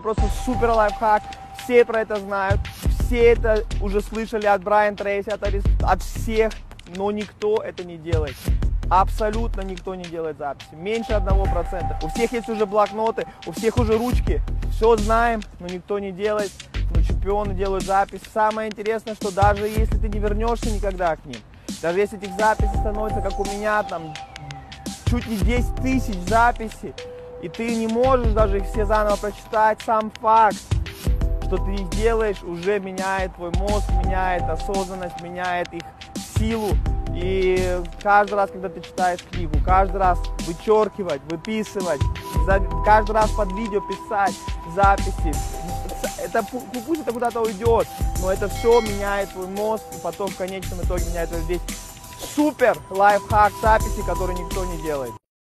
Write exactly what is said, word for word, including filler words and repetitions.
просто супер лайфхак. Все про это знают, все это уже слышали от Брайана Трейси, от, от всех, но никто это не делает. Абсолютно никто не делает записи, меньше одного процента. У всех есть уже блокноты, у всех уже ручки, все знаем, но никто не делает. Но чемпионы делают запись. Самое интересное, что даже если ты не вернешься никогда к ним, даже если этих записей становится, как у меня, там, чуть не десять тысяч записей, и ты не можешь даже их все заново прочитать, сам факт, что ты их делаешь, уже меняет твой мозг, меняет осознанность, меняет их силу. И каждый раз, когда ты читаешь книгу, каждый раз вычеркивать, выписывать, каждый раз под видео писать записи, это, пусть это куда-то уйдет, но это все меняет твой мозг, и потом в конечном итоге меняет твою жизнь. Супер лайфхак записи, который никто не делает.